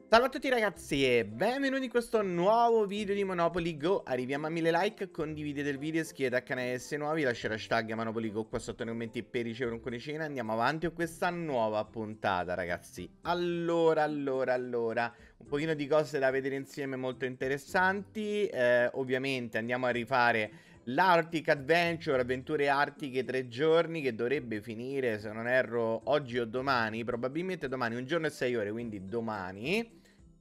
Salve a tutti ragazzi e benvenuti in questo nuovo video di Monopoly Go. Arriviamo a 1000 like, condividete il video, iscrivetevi al canale se nuovi, lasciate hashtag Monopoly Go qua sotto nei commenti per ricevere un cuoricino. Andiamo avanti con questa nuova puntata ragazzi. Allora, un pochino di cose da vedere insieme molto interessanti. Ovviamente andiamo a rifare l'Arctic Adventure, avventure artiche 3 giorni, che dovrebbe finire, se non erro, oggi o domani, probabilmente domani, 1 giorno e 6 ore, quindi domani.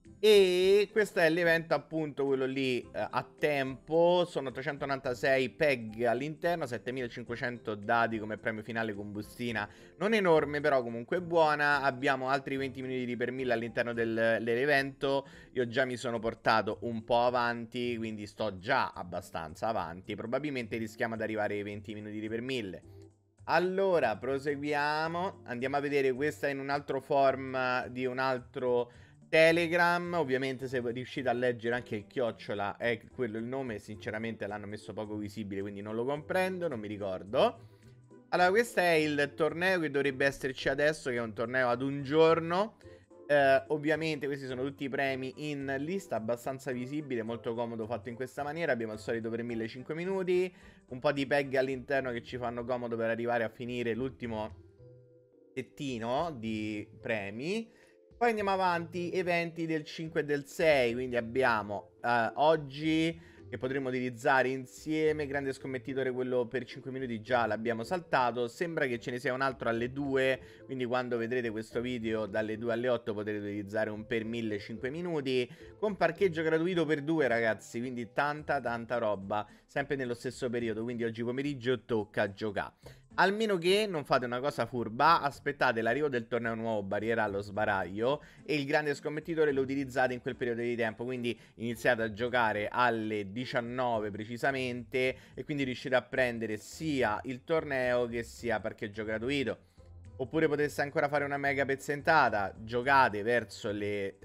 E questo è l'evento, appunto, quello lì a tempo. Sono 396 PEG all'interno, 7500 dati come premio finale con bustina. Non enorme, però comunque buona. Abbiamo altri 20 minuti per 1000 all'interno dell'evento. Io già mi sono portato un po' avanti, quindi sto già abbastanza avanti. Probabilmente rischiamo di arrivare ai 20 minuti per 1000. Allora, proseguiamo. Andiamo a vedere questa in un altro form di un altro Telegram. Ovviamente se riuscite a leggere anche il chiocciola è quello il nome. Sinceramente l'hanno messo poco visibile, quindi non lo comprendo, non mi ricordo. Allora, questo è il torneo che dovrebbe esserci adesso, che è un torneo ad un giorno. Ovviamente questi sono tutti i premi in lista, abbastanza visibile, molto comodo fatto in questa maniera. Abbiamo il solito per 1005 minuti, un po' di peg all'interno che ci fanno comodo per arrivare a finire l'ultimo settino di premi. Poi andiamo avanti, eventi del 5 e del 6, quindi abbiamo oggi che potremo utilizzare insieme, grande scommettitore, quello per 5 minuti già l'abbiamo saltato, sembra che ce ne sia un altro alle 2, quindi quando vedrete questo video dalle 2 alle 8 potrete utilizzare un per 1005 minuti, con parcheggio gratuito per 2 ragazzi, quindi tanta roba, sempre nello stesso periodo, quindi oggi pomeriggio tocca giocare. Almeno che non fate una cosa furba, aspettate l'arrivo del torneo nuovo barriera allo sbaraglio e il grande scommettitore lo utilizzate in quel periodo di tempo, quindi iniziate a giocare alle 19 precisamente e quindi riuscite a prendere sia il torneo che sia parcheggio gratuito. Oppure potreste ancora fare una mega pezzentata, giocate verso le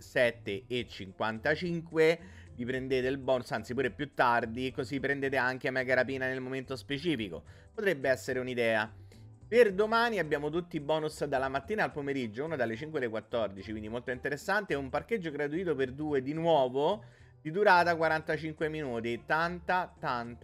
7:55, vi prendete il bonus, anzi pure più tardi, così prendete anche mega rapina nel momento specifico. Potrebbe essere un'idea. Per domani abbiamo tutti i bonus dalla mattina al pomeriggio, uno dalle 5 alle 14, quindi molto interessante. Un parcheggio gratuito per 2 di nuovo, di durata 45 minuti. Tanta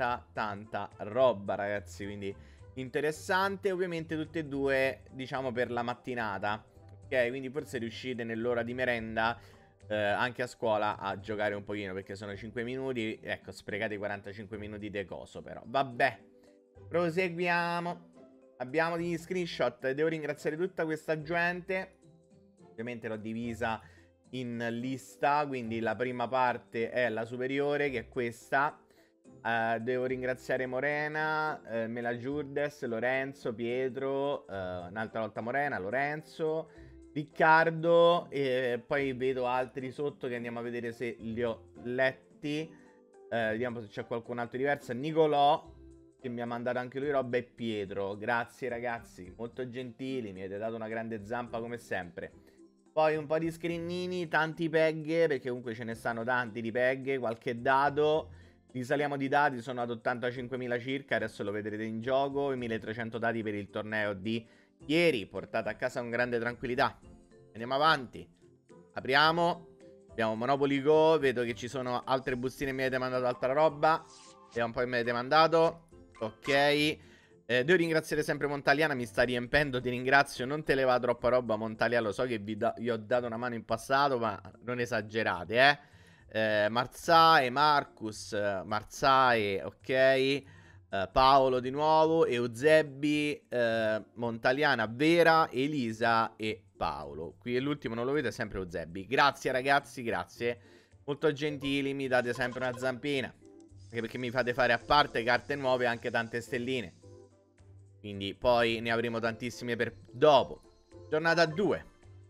roba ragazzi, quindi interessante. Ovviamente tutte e due, diciamo, per la mattinata. Ok, quindi forse riuscite nell'ora di merenda anche a scuola a giocare un pochino, perché sono 5 minuti. Ecco, sprecate i 45 minuti di coso, però vabbè. Proseguiamo. Abbiamo degli screenshot. Devo ringraziare tutta questa gente. Ovviamente l'ho divisa in lista, quindi la prima parte è la superiore, che è questa. Devo ringraziare Morena, Mela Giurdes, Lorenzo, Pietro, un'altra volta Morena, Lorenzo, Riccardo, e poi vedo altri sotto che andiamo a vedere se li ho letti. Vediamo se c'è qualcun altro diverso. Nicolò, che mi ha mandato anche lui roba, e Pietro. Grazie ragazzi, molto gentili, mi avete dato una grande zampa come sempre. Poi un po' di screenini, tanti peg, perché comunque ce ne stanno tanti di peg, qualche dado. Risaliamo di dati, sono ad 85.000 circa, adesso lo vedrete in gioco. I 1300 dati per il torneo di ieri, portate a casa con grande tranquillità. Andiamo avanti. Apriamo. Abbiamo Monopoly Go, vedo che ci sono altre bustine, mi avete mandato altra roba. Vediamo un po' che mi avete mandato. Ok. Devo ringraziare sempre Montaliana, mi sta riempendo, ti ringrazio. Non te leva troppa roba Montalia, lo so che vi ho dato una mano in passato, ma non esagerate, Marzae, Marcus, Marzae, ok. Paolo di nuovo, Eusebi, Montaliana, Vera, Elisa e Paolo. Qui è l'ultimo, non lo vedo, è sempre Eusebi. Grazie ragazzi, grazie. Molto gentili, mi date sempre una zampina. Anche perché mi fate fare, a parte carte nuove, anche tante stelline. Quindi poi ne avremo tantissime per dopo. Giornata 2.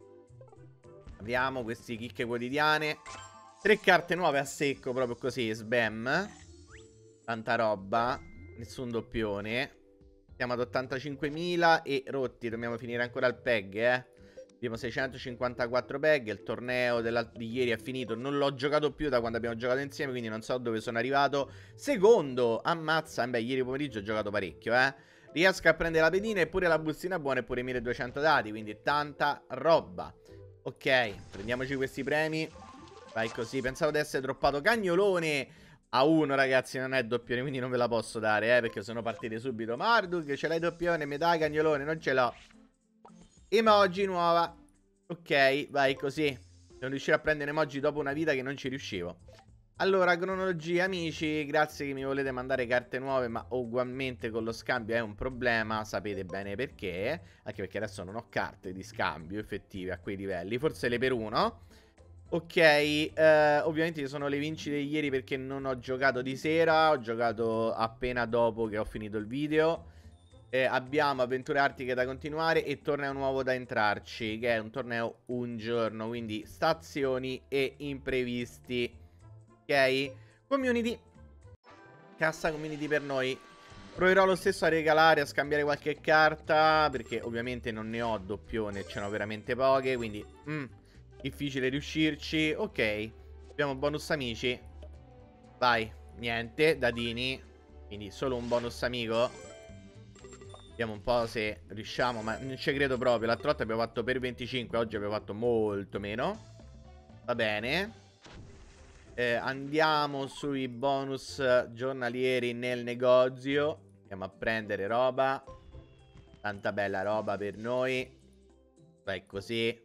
Apriamo queste chicche quotidiane. 3 carte nuove a secco, proprio così, sbam. Tanta roba. Nessun doppione. Siamo ad 85.000 e rotti. Dobbiamo finire ancora il PEG, Abbiamo 654 PEG. Il torneo di ieri è finito. Non l'ho giocato più da quando abbiamo giocato insieme, quindi non so dove sono arrivato. Secondo, ammazza. Beh, ieri pomeriggio ho giocato parecchio, Riesco a prendere la pedina e pure la bustina buona e pure 1200 dati, quindi tanta roba. Ok, prendiamoci questi premi. Vai così, pensavo di essere droppato Cagnolone a 1, ragazzi, non è doppione, quindi non ve la posso dare, perché sono partite subito. Marduk, ce l'hai doppione, mi dai Cagnolone, non ce l'ho. Emoji nuova. Ok, vai così. Devo riuscire a prendere emoji dopo una vita che non ci riuscivo. Allora, cronologia, amici, grazie che mi volete mandare carte nuove, ma ugualmente con lo scambio è un problema, sapete bene perché. Anche perché adesso non ho carte di scambio effettive a quei livelli, forse le per uno. Ok, ovviamente ci sono le vincite di ieri perché non ho giocato di sera, ho giocato appena dopo che ho finito il video. Abbiamo avventure artiche da continuare e torneo nuovo da entrarci, che è un torneo un giorno, quindi stazioni e imprevisti. Ok, community, cassa community per noi. Proverò lo stesso a regalare, a scambiare qualche carta, perché ovviamente non ne ho doppione, ce n'ho veramente poche, quindi difficile riuscirci. Ok, abbiamo bonus amici. Vai, niente, dadini. Quindi solo un bonus amico. Vediamo un po' se riusciamo, ma non ci credo proprio. L'altra volta abbiamo fatto per 25, oggi abbiamo fatto molto meno. Va bene. Andiamo sui bonus giornalieri nel negozio. Andiamo a prendere roba. Tanta bella roba per noi. Vai così.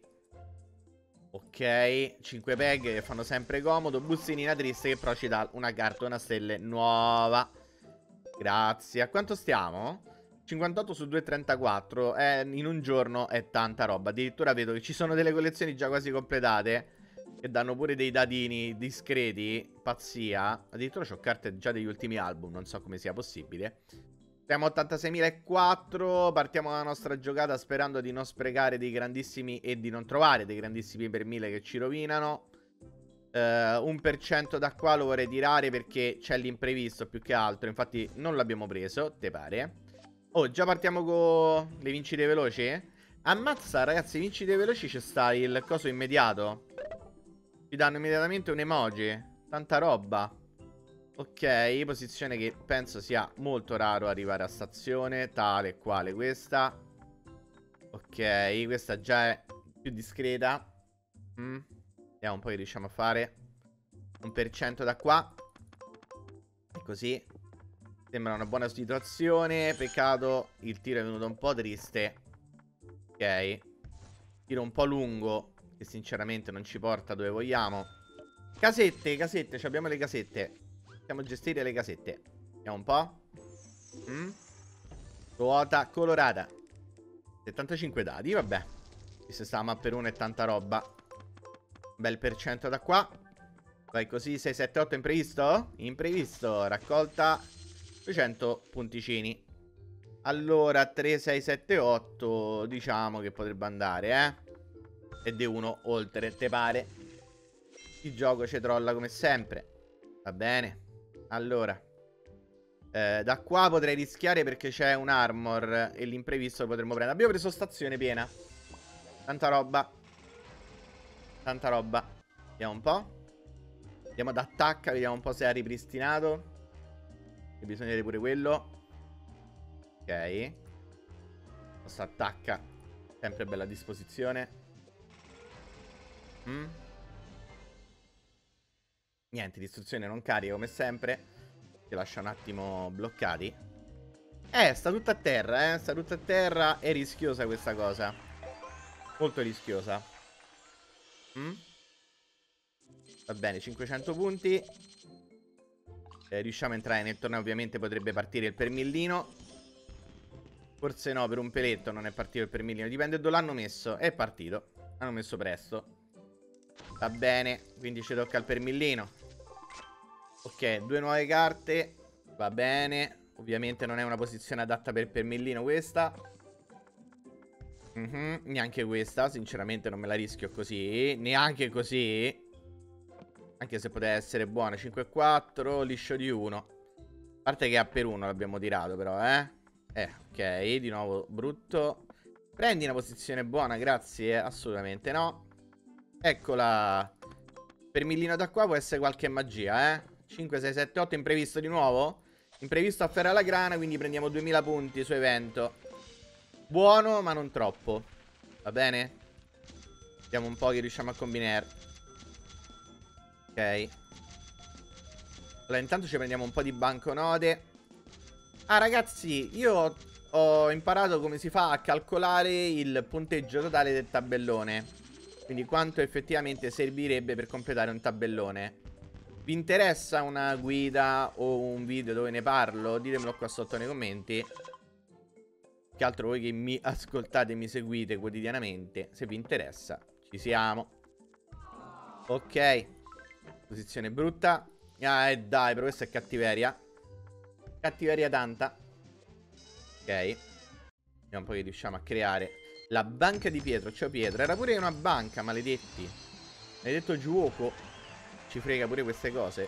Ok, 5 peg che fanno sempre comodo. Bustinina triste che però ci dà una cartona stelle nuova. Grazie. A quanto stiamo? 58 su 2,34. In un giorno è tanta roba. Addirittura vedo che ci sono delle collezioni già quasi completate che danno pure dei dadini discreti. Pazzia. Addirittura ho carte già degli ultimi album. Non so come sia possibile. Siamo a 86.004. Partiamo la nostra giocata sperando di non sprecare dei grandissimi e di non trovare dei grandissimi per 1000 che ci rovinano. 1% da qua lo vorrei tirare perché c'è l'imprevisto più che altro. Infatti non l'abbiamo preso, te pare? Oh, già partiamo con le vincite veloci? Ammazza, ragazzi, vincite veloci c'è sta il coso immediato. Ci danno immediatamente un emoji. Tanta roba. Ok, posizione che penso sia molto raro arrivare a stazione. Tale e quale questa. Ok, questa già è più discreta. Vediamo un po' che riusciamo a fare. 1% da qua. E così. Sembra una buona situazione. Peccato, il tiro è venuto un po' triste. Ok. Tiro un po' lungo, che sinceramente non ci porta dove vogliamo. Casette, casette, abbiamo le casette. Possiamo gestire le casette. Vediamo un po'. Ruota colorata. 75 dadi, vabbè. Se sta a mappa per 1 è tanta roba. Bel per cento da qua. Vai così, 6, 7, 8 imprevisto? Imprevisto, raccolta 200 punticini. Allora, 3, 6, 7, 8 diciamo che potrebbe andare, Ed è uno oltre, te pare? Il gioco ci trolla come sempre. Va bene. Allora da qua potrei rischiare perché c'è un armor e l'imprevisto lo potremmo prendere. Abbiamo preso stazione piena. Tanta roba. Tanta roba. Vediamo un po'. Andiamo ad attacca, vediamo un po' se ha ripristinato. E bisogna vedere pure quello. Ok. Nostra attacca. Sempre bella a disposizione. Niente, distruzione non carica come sempre. Ti lascia un attimo bloccati. Sta tutta a terra, sta tutta a terra. È rischiosa questa cosa. Molto rischiosa. Va bene, 500 punti. Riusciamo a entrare nel torneo. Ovviamente potrebbe partire il permillino. Forse no, per un peletto non è partito il permillino. Dipende dove l'hanno messo. È partito. L'hanno messo presto. Va bene, quindi ci tocca il permillino. Ok, 2 nuove carte. Va bene. Ovviamente non è una posizione adatta per permillino questa. Neanche questa. Sinceramente non me la rischio così. Neanche così. Anche se poteva essere buona. 5-4, liscio di 1. A parte che a per 1 l'abbiamo tirato però, ok, di nuovo brutto. Prendi una posizione buona, grazie. Assolutamente no. Eccola. Per millino da qua può essere qualche magia, 5, 6, 7, 8, imprevisto di nuovo. Imprevisto a ferra alla grana, quindi prendiamo 2000 punti su evento. Buono, ma non troppo. Va bene? Vediamo un po' che riusciamo a combinare. Ok. Allora, intanto ci prendiamo un po' di banconote. Ah, ragazzi, io ho imparato come si fa a calcolare il punteggio totale del tabellone. Quindi quanto effettivamente servirebbe per completare un tabellone. Vi interessa una guida o un video dove ne parlo? Ditemelo qua sotto nei commenti. Che altro voi che mi ascoltate e mi seguite quotidianamente, se vi interessa, ci siamo. Ok. Posizione brutta. Dai, però questa è cattiveria. Cattiveria tanta. Ok. Vediamo un po' che riusciamo a creare. La banca di Pietro. Ciao Pietro. Era pure una banca, maledetti. Maledetto giuoco. Ci frega pure queste cose.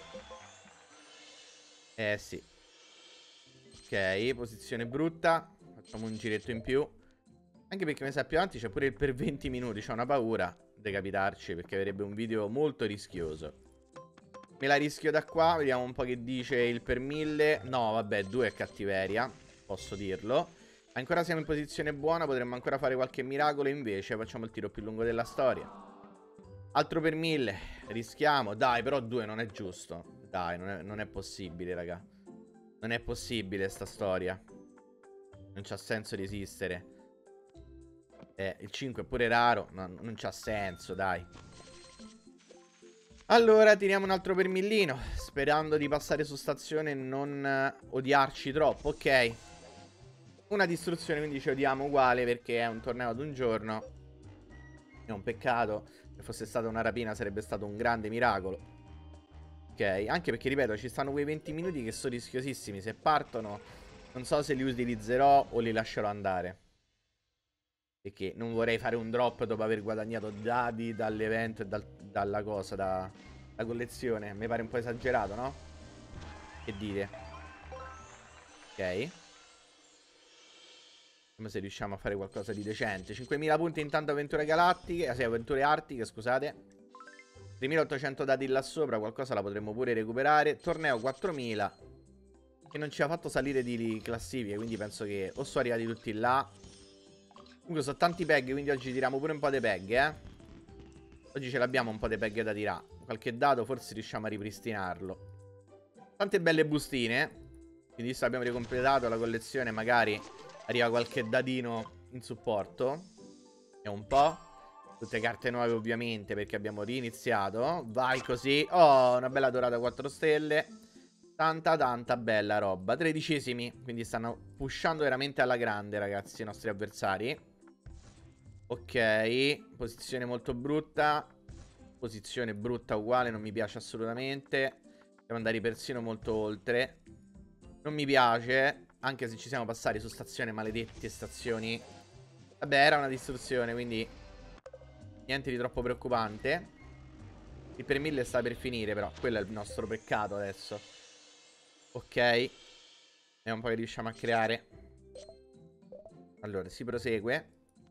Sì. Ok, posizione brutta. Facciamo un giretto in più. Anche perché mi sa più avanti c'è pure il per 20 minuti. C'ho una paura di capitarci, perché avrebbe un video molto rischioso. Me la rischio da qua. Vediamo un po' che dice il per 1000. No, vabbè, 2 è cattiveria. Posso dirlo. Ancora siamo in posizione buona. Potremmo ancora fare qualche miracolo. Invece facciamo il tiro più lungo della storia. Altro per 1000. Rischiamo. Dai, però 2 non è giusto. Dai, non è possibile, raga. Non è possibile sta storia. Non c'ha senso di esistere. Il 5 è pure raro. No, non c'ha senso, dai. Allora, tiriamo un altro per millino. Sperando di passare su stazione e non odiarci troppo. Ok. Una distruzione, quindi ci odiamo uguale perché è un torneo ad un giorno. È un peccato. Se fosse stata una rapina sarebbe stato un grande miracolo. Ok, anche perché, ripeto, ci stanno quei 20 minuti che sono rischiosissimi. Se partono, non so se li utilizzerò o li lascerò andare. Perché non vorrei fare un drop dopo aver guadagnato dadi dall'evento e dalla cosa, dalla collezione. Mi pare un po' esagerato, no? Che dite? Ok. Vediamo se riusciamo a fare qualcosa di decente. 5.000 punti intanto avventure galattiche. Sì, avventure artiche, scusate. 3.800 dati là sopra. Qualcosa la potremmo pure recuperare. Torneo 4.000. Che non ci ha fatto salire di classifiche. Quindi penso che o sono arrivati tutti là. Comunque sono tanti peg, quindi oggi tiriamo pure un po' di peg, Oggi ce l'abbiamo un po' di peg da tirare. Qualche dato forse riusciamo a ripristinarlo. Tante belle bustine. Quindi visto che abbiamo ricompletato la collezione, magari arriva qualche dadino in supporto. E un po'. Tutte carte nuove ovviamente, perché abbiamo riniziato. Vai così. Oh, una bella dorata 4 stelle. Tanta bella roba. 13esimi. Quindi stanno pushando veramente alla grande, ragazzi, i nostri avversari. Ok, posizione molto brutta. Posizione brutta uguale, non mi piace assolutamente. Devo andare persino molto oltre. Non mi piace, anche se ci siamo passati su stazione, maledetti stazioni. Vabbè, era una distruzione, quindi niente di troppo preoccupante. Il per 1000 sta per finire, però quello è il nostro peccato adesso. Ok. Vediamo un po' che riusciamo a creare. Allora, si prosegue.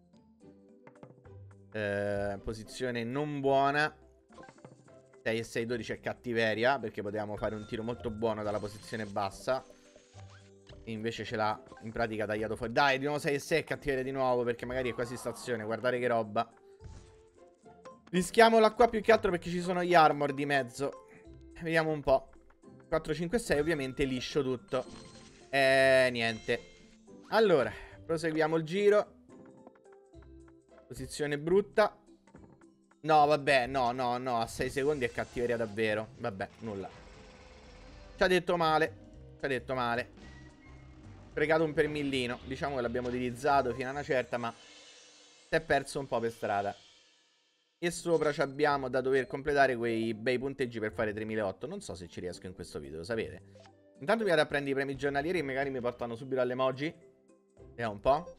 Posizione non buona. 6 e 6, 12 è cattiveria, perché potevamo fare un tiro molto buono dalla posizione bassa. E invece ce l'ha in pratica tagliato fuori. Dai, di nuovo 6 e 6 è cattiveria di nuovo, perché magari è quasi stazione. Guardate che roba. Rischiamola qua più che altro perché ci sono gli armor di mezzo. Vediamo un po'. 4, 5 e 6 ovviamente liscio tutto. Niente. Allora, proseguiamo il giro. Posizione brutta. No, vabbè, no, a 6 secondi è cattiveria davvero. Vabbè, nulla. Ci ha detto male. Ci ha detto male. Sprecato un per millino. Diciamo che l'abbiamo utilizzato fino a una certa, ma si è perso un po' per strada. E sopra ci abbiamo da dover completare quei bei punteggi per fare 3008. Non so se ci riesco in questo video, lo sapete. Intanto mi vado a prendere i premi giornalieri che magari mi portano subito all'emoji. Vediamo un po'.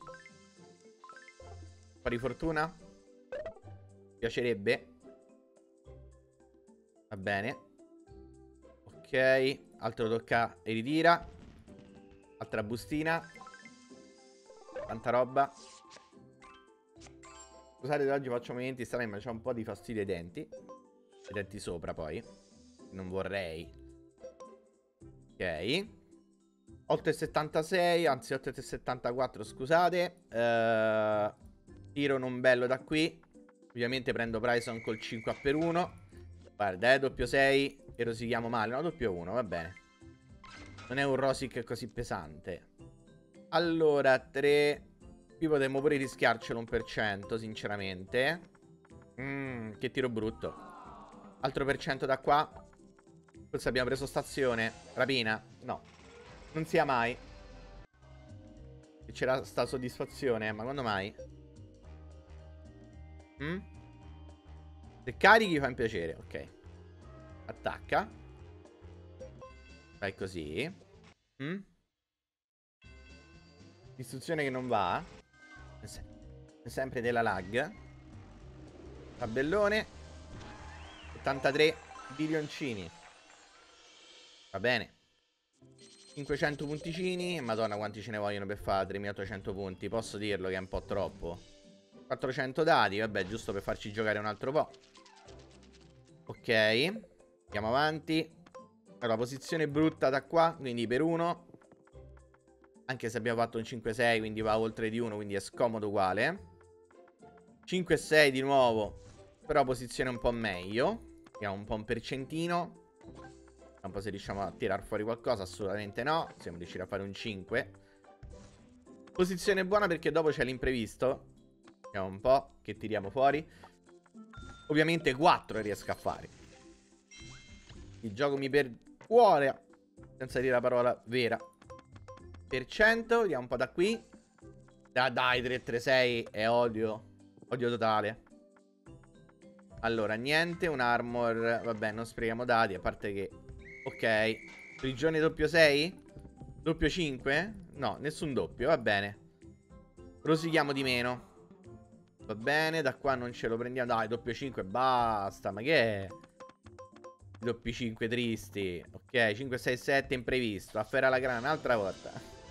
Un po' di fortuna. Piacerebbe. Va bene. Ok. Altro tocca e ritira. Altra bustina. Tanta roba. Scusate, oggi faccio movimenti strani, ma c'ho un po' di fastidio ai denti. I denti sopra, poi. Non vorrei. Ok. 8,76, anzi 8,74, scusate. Tiro non bello da qui. Ovviamente prendo Bryson col 5A/1. Guarda, doppio 6 e rosichiamo male. No, doppio 1, va bene. Non è un rosic così pesante. Allora, 3. Qui potremmo pure rischiarcelo 1%, sinceramente. Che tiro brutto. Altro per cento da qua. Forse abbiamo preso stazione. Rapina? No. Non sia mai. C'era sta soddisfazione, ma quando mai? Se carichi fa un piacere, ok. Attacca. Fai così. Istruzione che non va. Sempre della lag. Tabellone. 83 bilioncini. Va bene. 500 punticini. Madonna quanti ce ne vogliono per fare 3800 punti. Posso dirlo che è un po' troppo. 400 dati. Vabbè, giusto per farci giocare un altro po'. Ok. Andiamo avanti. Allora, posizione brutta da qua. Quindi per 1. Anche se abbiamo fatto un 5-6, quindi va oltre di 1, quindi è scomodo uguale. 5-6 di nuovo. Però posizione un po' meglio. Abbiamo un po' un percentino. Un po' se riusciamo a tirar fuori qualcosa. Assolutamente no. Siamo riusciti a fare un 5. Posizione buona perché dopo c'è l'imprevisto. Vediamo un po' che tiriamo fuori. Ovviamente 4 riesco a fare. Il gioco mi percuore. Senza dire la parola vera. Per cento. Vediamo un po' da qui. Dai 336 è odio. Odio totale. Allora niente. Un armor. Vabbè non sprechiamo dati. A parte che ok. Prigione doppio 6? Doppio 5? No, nessun doppio, va bene. Rosichiamo di meno. Va bene, da qua non ce lo prendiamo. Dai, doppio 5, basta. Ma che è? Doppi 5 tristi. Ok, 5, 6, 7 imprevisto. Afferra la grana un'altra volta.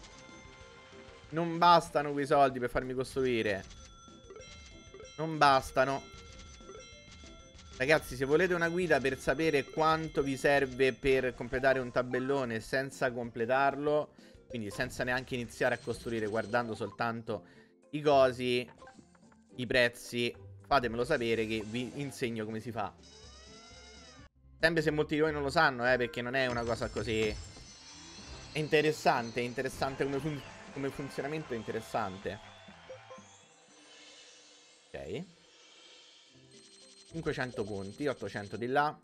Non bastano quei soldi per farmi costruire. Non bastano. Ragazzi, se volete una guida per sapere quanto vi serve per completare un tabellone senza completarlo, quindi senza neanche iniziare a costruire, guardando soltanto i cosi, i prezzi, fatemelo sapere che vi insegno come si fa. Sempre se molti di voi non lo sanno, perché non è una cosa così... È interessante come funzionamento, è interessante. Ok. 500 punti, 800 di là.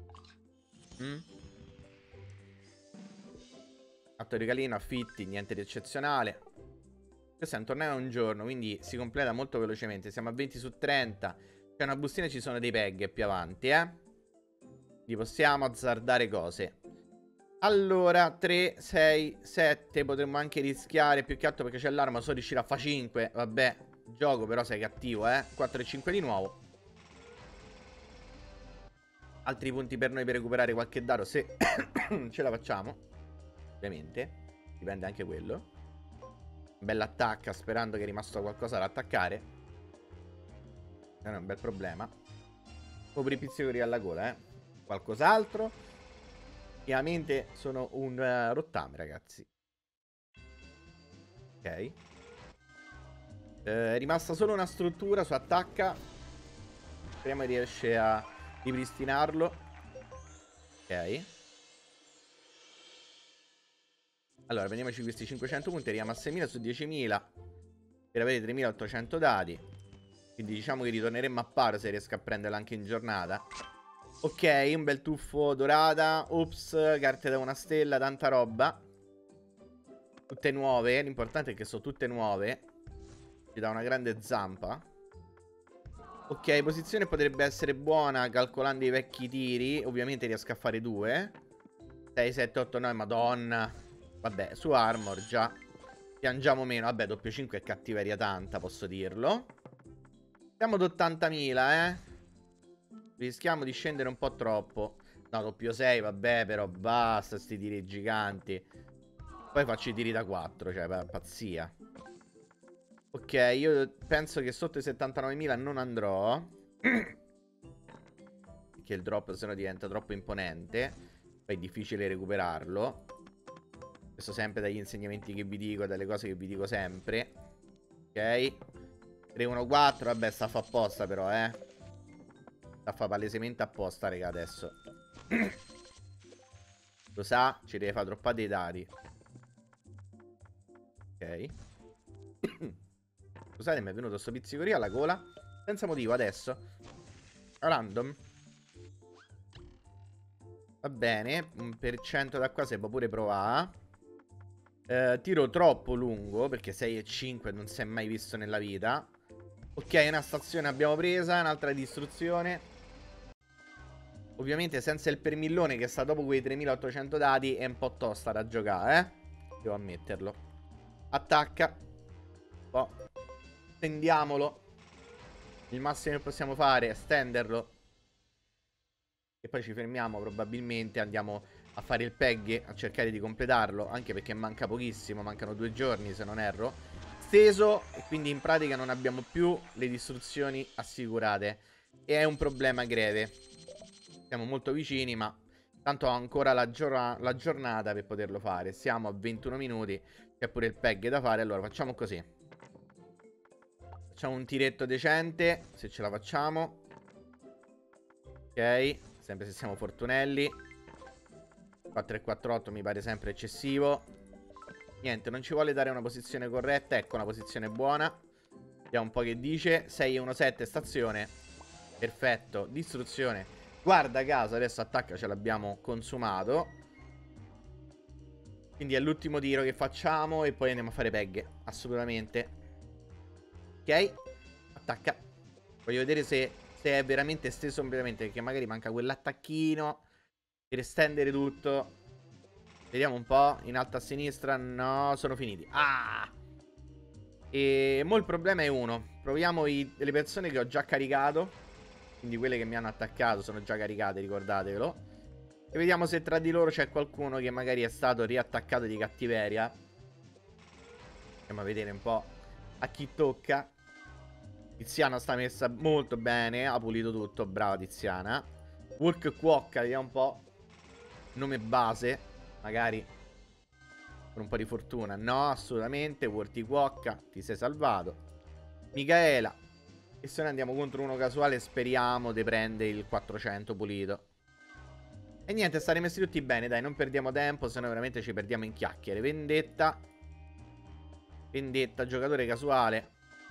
Fatto regalino, affitti, niente di eccezionale. Questo è un torneo a un giorno, quindi si completa molto velocemente. Siamo a 20 su 30. C'è una bustina e ci sono dei peg più avanti, Quindi possiamo azzardare cose. Allora, 3, 6, 7. Potremmo anche rischiare più che altro perché c'è l'arma. So riuscire a fare 5. Vabbè, gioco però sei cattivo, 4 e 5 di nuovo. Altri punti per noi per recuperare qualche dado se ce la facciamo. Ovviamente. Dipende anche quello. Bella attacca sperando che è rimasto qualcosa da attaccare. Non è un bel problema. Copri pizzicoli alla gola, Qualcos'altro. Ovviamente sono un rottame, ragazzi. Ok. È rimasta solo una struttura su attacca. Speriamo riesce a ripristinarlo. Ok. Allora, prendiamoci questi 500 punti. Arriviamo a 6.000 su 10.000 per avere 3.800 dati. Quindi diciamo che ritorneremo a paro se riesco a prenderla anche in giornata. Ok, un bel tuffo dorata. Ops, carte da una stella, tanta roba. Tutte nuove. L'importante è che sono tutte nuove. Ci dà una grande zampa. Ok, posizione potrebbe essere buona calcolando i vecchi tiri. Ovviamente riesco a fare 2. 6, 7, 8, 9, madonna. Vabbè, su armor già piangiamo meno. Vabbè, doppio 5 è cattiveria tanta, posso dirlo. Siamo ad 80.000, Rischiamo di scendere un po' troppo. No, doppio 6, vabbè, però basta sti tiri giganti. Poi faccio i tiri da 4, cioè, pazzia. Ok, io penso che sotto i 79.000 non andrò. Perché il drop sennò diventa troppo imponente. Poi è difficile recuperarlo. Questo sempre dagli insegnamenti che vi dico, dalle cose che vi dico sempre. Ok. 3-1-4, vabbè, sta a fa apposta però, La fa palesemente apposta, raga, adesso. Lo sa, ci deve fare troppa dei dati. Ok. Scusate, mi è venuto sto pizzicoria alla gola. Senza motivo adesso. Random. Va bene. 1% da qua si può pure provare. Tiro troppo lungo, perché 6,5 non si è mai visto nella vita. Ok, una stazione abbiamo presa. Un'altra distruzione. Ovviamente senza il permillone che sta dopo quei 3800 dati è un po' tosta da giocare, devo ammetterlo. Attacca. Oh. Stendiamolo. Il massimo che possiamo fare è stenderlo. E poi ci fermiamo probabilmente. Andiamo a fare il PEG, a cercare di completarlo. Anche perché manca pochissimo. Mancano 2 giorni se non erro. Steso. E quindi in pratica non abbiamo più le distruzioni assicurate. E è un problema greve. Siamo molto vicini, ma tanto ho ancora la giornata per poterlo fare. Siamo a 21 minuti. C'è pure il PEG da fare. Allora facciamo così. Facciamo un tiretto decente, se ce la facciamo. Ok, sempre se siamo fortunelli. 4,48 mi pare sempre eccessivo. Niente, non ci vuole dare una posizione corretta. Ecco, una posizione buona. Vediamo un po' che dice. 6,17 stazione. Perfetto, distruzione. Guarda caso, adesso attacca, ce l'abbiamo consumato. Quindi è l'ultimo tiro che facciamo e poi andiamo a fare PEG. Assolutamente. Ok, attacca. Voglio vedere se è veramente esteso completamente, perché magari manca quell'attacchino per estendere tutto. Vediamo un po'. In alto a sinistra. No, sono finiti. Ah! E mo il problema è uno. Proviamo le persone che ho già caricato. Quindi quelle che mi hanno attaccato sono già caricate, ricordatevelo. E vediamo se tra di loro c'è qualcuno che magari è stato riattaccato di cattiveria. Andiamo a vedere un po' a chi tocca. Tiziana sta messa molto bene. Ha pulito tutto, brava Tiziana. Work Quokka, vediamo un po'. Nome base, magari con un po' di fortuna. No, assolutamente. Work Quokka, ti sei salvato. Micaela. E se noi andiamo contro uno casuale, speriamo di prendere il 400 pulito. E niente, stare messi tutti bene, dai, non perdiamo tempo, se no veramente ci perdiamo in chiacchiere. Vendetta. Vendetta, giocatore casuale.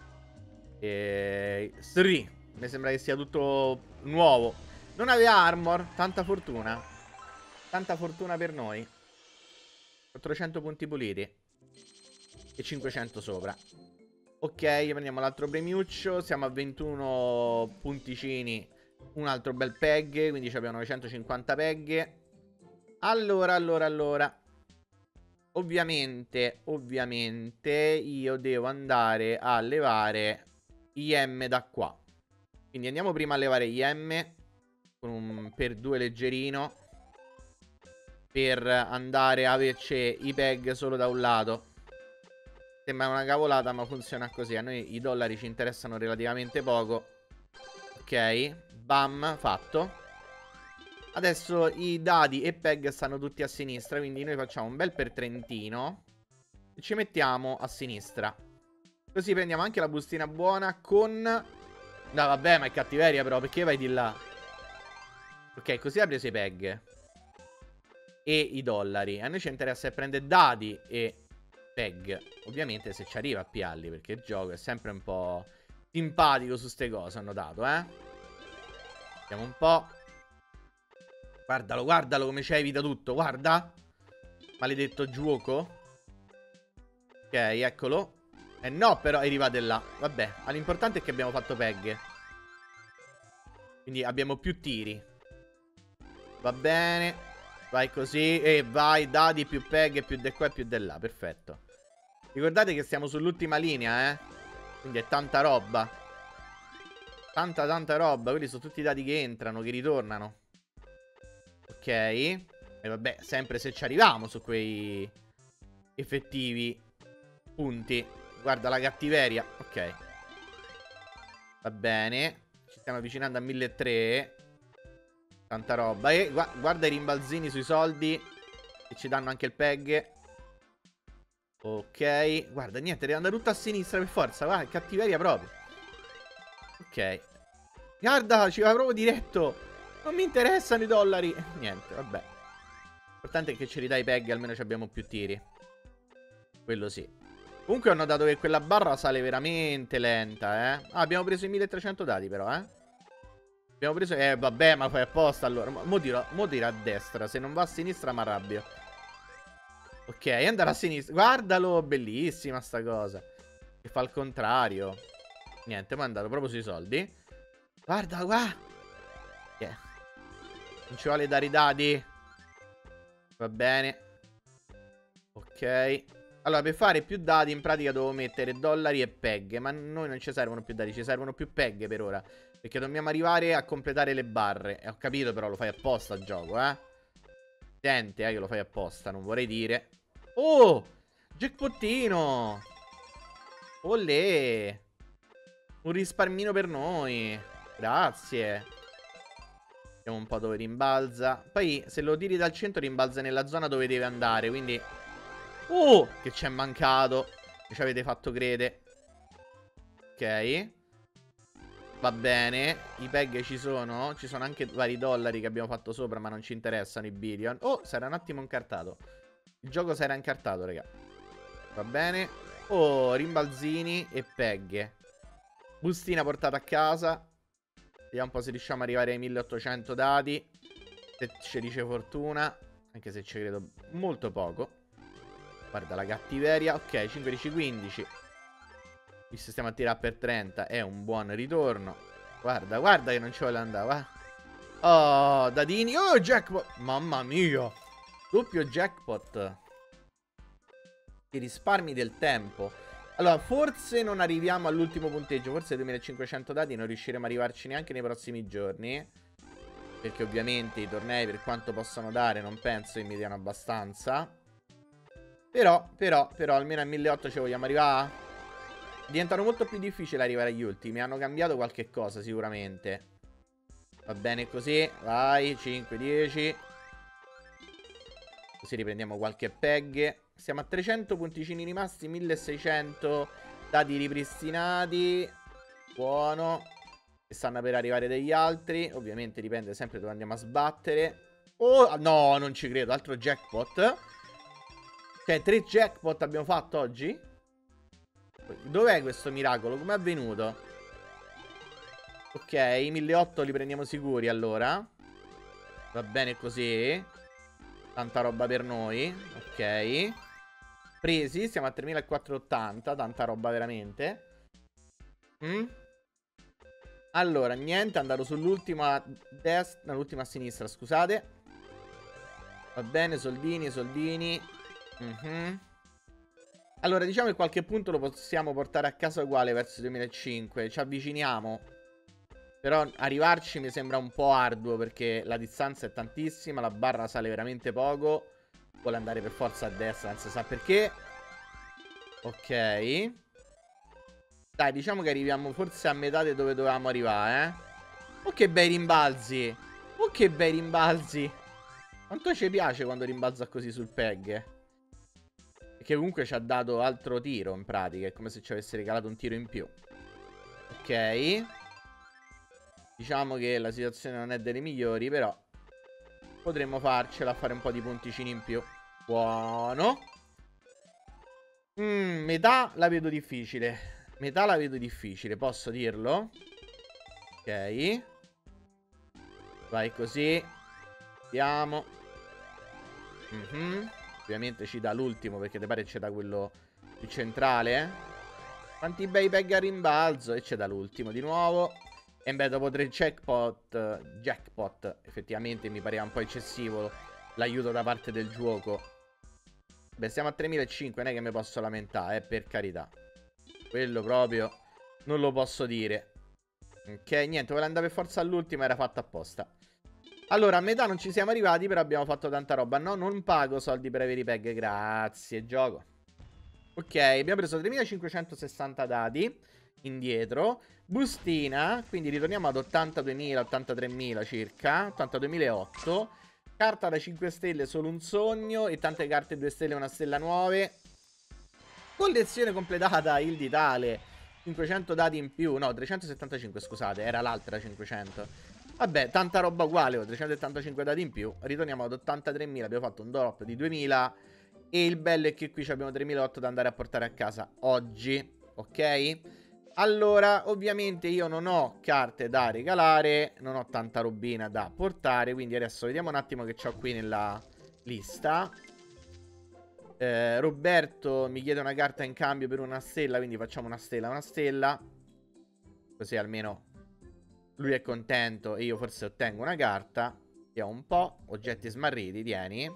Sri. Mi sembra che sia tutto nuovo. Non aveva armor, tanta fortuna. Tanta fortuna per noi. 400 punti puliti. E 500 sopra. Ok, prendiamo l'altro premiuccio. Siamo a 21 punticini. Un altro bel PEG. Quindi abbiamo 950 PEG. Allora. Ovviamente io devo andare a levare IM da qua. Quindi andiamo prima a levare IM per 2 leggerino. Per andare a averci i PEG solo da un lato. Sembra una cavolata, ma funziona così. A noi i dollari ci interessano relativamente poco. Ok, bam, fatto. Adesso i dadi e PEG stanno tutti a sinistra, quindi noi facciamo un bel per Trentino e ci mettiamo a sinistra. Così prendiamo anche la bustina buona con... No, vabbè, ma è cattiveria però, perché vai di là? Ok, così ha preso i PEG e i dollari. A noi ci interessa prendere dadi e PEG. Ovviamente se ci arriva a pialli, perché il gioco è sempre un po' simpatico su ste cose, hanno dato, Vediamo un po'. Guardalo come ci evita tutto, guarda. Maledetto gioco. Ok, eccolo. No, però arrivate là. Vabbè, l'importante è che abbiamo fatto PEG. Quindi abbiamo più tiri. Va bene. Vai così. E vai, dadi, più PEG, più di qua e più di là. Perfetto. Ricordate che siamo sull'ultima linea, Quindi è tanta roba. Tanta roba. Quelli sono tutti i dati che entrano, che ritornano. Ok. E vabbè, sempre se ci arriviamo su quei effettivi punti. Guarda la cattiveria. Ok. Va bene. Ci stiamo avvicinando a 1300. Tanta roba. E guarda i rimbalzini sui soldi. Che ci danno anche il PEG. Ok. Guarda, niente, deve andare tutto a sinistra per forza. Guarda, cattiveria proprio. Ok. Guarda, ci va proprio diretto. Non mi interessano i dollari. Niente, vabbè. L'importante è che ci ridai peg, almeno ci abbiamo più tiri. Quello sì. Comunque ho notato che quella barra sale veramente lenta, eh. Ah, abbiamo preso i 1300 dati però, eh. Abbiamo preso... vabbè, ma fai apposta allora. Mo tiro a destra. Se non va a sinistra mi arrabbio. Ok, andare a sinistra. Guardalo, bellissima sta cosa. Che fa il contrario. Niente, mi è andato proprio sui soldi. Guarda qua. Yeah. Non ci vuole dare i dati. Va bene. Ok. Allora, per fare più dati in pratica devo mettere dollari e peg. Ma a noi non ci servono più dati, ci servono più peg per ora. Perché dobbiamo arrivare a completare le barre. Ho capito, però lo fai apposta il gioco, eh. Sente, che lo fai apposta, non vorrei dire. Oh! Jackpottino! Olè! Un risparmino per noi. Grazie. Vediamo un po' dove rimbalza. Poi, se lo tiri dal centro, rimbalza nella zona dove deve andare, quindi... Oh! Che ci è mancato. Mi ci avete fatto credere. Ok. Va bene. I peg ci sono. Ci sono anche vari dollari che abbiamo fatto sopra, ma non ci interessano i billion. Oh, si era un attimo incartato. Il gioco si era incartato, raga. Va bene. Oh, rimbalzini e peg. Bustina portata a casa. Vediamo un po' se riusciamo ad arrivare ai 1800 dati. Se ci dice fortuna. Anche se ci credo molto poco. Guarda la cattiveria. Ok, 5, 10, 15. Visto stiamo a tirare per 30. È un buon ritorno. Guarda, guarda che non ci vuole andare, va. Oh, dadini. Oh, jackpot. Mamma mia. Doppio jackpot. Ti risparmi del tempo. Allora, forse non arriviamo all'ultimo punteggio. Forse 2500 dati non riusciremo a arrivarci neanche nei prossimi giorni. Perché ovviamente i tornei, per quanto possano dare, non penso che mi diano abbastanza. Però, almeno a 1800 ci vogliamo arrivare. Diventano molto più difficili arrivare agli ultimi. Hanno cambiato qualche cosa sicuramente. Va bene così. Vai, 5, 10. Così riprendiamo qualche peg. Siamo a 300 punticini rimasti, 1600 dati ripristinati. Buono. E stanno per arrivare degli altri. Ovviamente dipende sempre dove andiamo a sbattere. Oh, no, non ci credo. Altro jackpot. Cioè, 3 jackpot abbiamo fatto oggi? Dov'è questo miracolo? Com'è avvenuto? Ok, 1800 li prendiamo sicuri allora. Va bene così. Tanta roba per noi. Ok. Presi, siamo a 3480. Tanta roba veramente. Allora, niente, è andato sull'ultima a destra. L'ultima a sinistra, scusate. Va bene, soldini, soldini. Allora, diciamo che qualche punto lo possiamo portare a casa uguale verso il 2005. Ci avviciniamo. Però arrivarci mi sembra un po' arduo perché la distanza è tantissima, la barra sale veramente poco. Vuole andare per forza a destra, non si sa perché. Ok. Dai, diciamo che arriviamo forse a metà di dove dovevamo arrivare, eh. Oh, che bei rimbalzi. Oh, che bei rimbalzi. Quanto ci piace quando rimbalza così sul peg. Perché comunque ci ha dato altro tiro in pratica. È come se ci avesse regalato un tiro in più. Ok. Diciamo che la situazione non è delle migliori, però potremmo farcela a fare un po' di punticini in più. Buono. Metà la vedo difficile. Metà la vedo difficile, posso dirlo? Ok. Vai così. Vediamo. Ovviamente ci dà l'ultimo perché ti pare ci dà quello più centrale. Quanti bei peg a rimbalzo. E ci dà l'ultimo di nuovo. E beh, dopo 3 jackpot, effettivamente mi pareva un po' eccessivo l'aiuto da parte del gioco. Beh, siamo a 3500, non è che mi posso lamentare, per carità. Quello proprio non lo posso dire. Ok, niente, vuole andare per forza all'ultimo, era fatto apposta. Allora, a metà non ci siamo arrivati, però abbiamo fatto tanta roba. No, non pago soldi per avere i peg, grazie, gioco. Ok, abbiamo preso 3560 dati indietro. Bustina, quindi ritorniamo ad 82.000, 83.000 circa, 82.008. Carta da 5 stelle, solo un sogno. E tante carte 2 stelle e 1 stella nuove. Collezione completata, il ditale. 500 dati in più. No, 375, scusate, era l'altra 500. Vabbè, tanta roba uguale, 375 dati in più. Ritorniamo ad 83.000, abbiamo fatto un drop di 2.000. E il bello è che qui abbiamo 3.800 da andare a portare a casa oggi, ok? Allora, ovviamente io non ho carte da regalare, non ho tanta robina da portare, quindi adesso vediamo un attimo che c'ho qui nella lista. Roberto mi chiede una carta in cambio per una stella, quindi facciamo una stella. Così almeno lui è contento e io forse ottengo una carta. Vediamo un po'. Oggetti smarriti, tieni.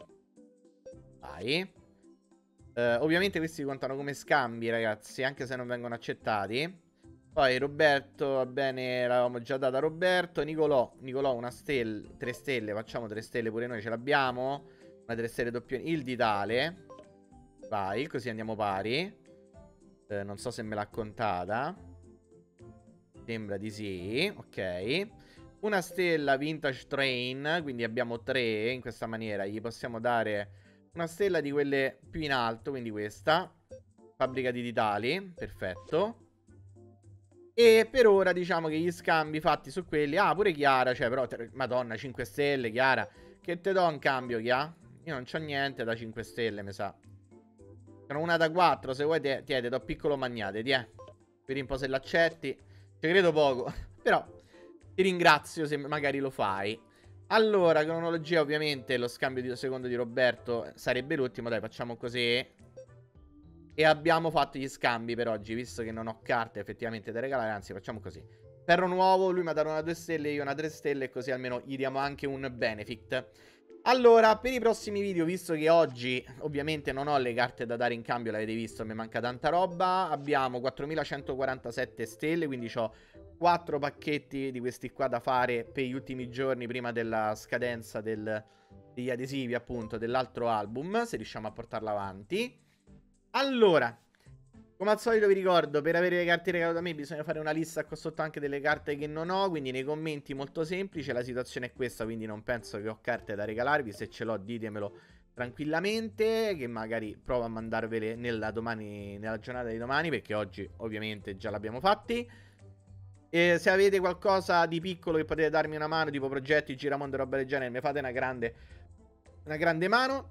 Vai. Ovviamente questi contano come scambi, ragazzi, anche se non vengono accettati. Poi Roberto, va bene, l'avevamo già data a Roberto. Nicolò, una stella, 3 stelle, facciamo 3 stelle pure noi, ce l'abbiamo. Una 3 stelle doppio, il ditale. Vai, così andiamo pari. Non so se me l'ha contata. Sembra di sì, ok. Una stella Vintage Train, quindi abbiamo 3. In questa maniera gli possiamo dare una stella di quelle più in alto, quindi questa. Fabbrica di ditali, perfetto. E per ora diciamo che gli scambi fatti su quelli. Ah, pure Chiara, cioè però Madonna, 5 stelle, Chiara. Che te do in cambio, Chiara? Io non c'ho niente da 5 stelle, mi sa. Sono una da 4, se vuoi ti do piccolo magnate, vedi un po' se l'accetti. Ci credo poco, però ti ringrazio se magari lo fai. Allora, cronologia ovviamente, lo scambio di secondo di Roberto sarebbe l'ultimo, dai facciamo così. E abbiamo fatto gli scambi per oggi, visto che non ho carte effettivamente da regalare, anzi facciamo così. Ferro nuovo, lui mi ha dato una 2 stelle, io una 3 stelle, così almeno gli diamo anche un benefit. Allora, per i prossimi video, visto che oggi ovviamente non ho le carte da dare in cambio, l'avete visto, mi manca tanta roba. Abbiamo 4147 stelle, quindi ho 4 pacchetti di questi qua da fare per gli ultimi giorni prima della scadenza degli adesivi, appunto, dell'altro album, se riusciamo a portarlo avanti. Allora, come al solito vi ricordo, per avere le carte regalate da me bisogna fare una lista qua sotto anche delle carte che non ho, quindi nei commenti molto semplice, la situazione è questa, quindi non penso che ho carte da regalarvi, se ce l'ho ditemelo tranquillamente, che magari provo a mandarvele nella giornata di domani, perché oggi ovviamente già l'abbiamo fatti. E se avete qualcosa di piccolo che potete darmi una mano, tipo progetti, giramondo e roba del genere, mi fate una grande mano.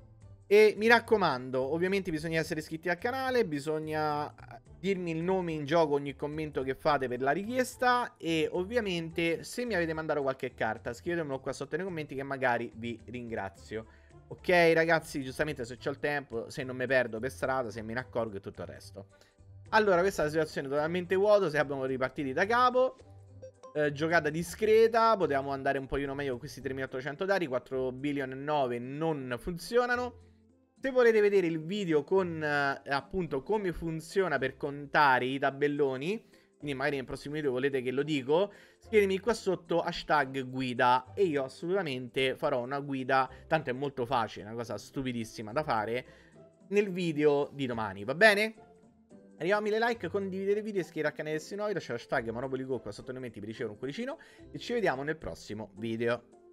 E mi raccomando, ovviamente bisogna essere iscritti al canale, bisogna dirmi il nome in gioco ogni commento che fate per la richiesta. E ovviamente se mi avete mandato qualche carta scrivetemelo qua sotto nei commenti che magari vi ringrazio. Ok ragazzi, giustamente se c'ho il tempo, se non mi perdo per strada, se me ne accorgo e tutto il resto. Allora questa è la situazione totalmente vuota, se abbiamo ripartiti da capo. Giocata discreta, potevamo andare un pochino meglio con questi 3800 dati, 4 billion e 9 non funzionano. Se volete vedere il video con appunto come funziona per contare i tabelloni, quindi magari nel prossimo video volete che lo dico, scrivetemi qua sotto hashtag guida e io assolutamente farò una guida, tanto è molto facile, una cosa stupidissima da fare, nel video di domani, va bene? Arriviamo a 1000 like, condividete il video, iscrivetevi al canale se nuovi, lasciate hashtag MonopolyGo qua sotto nei commenti per ricevere un cuoricino e ci vediamo nel prossimo video.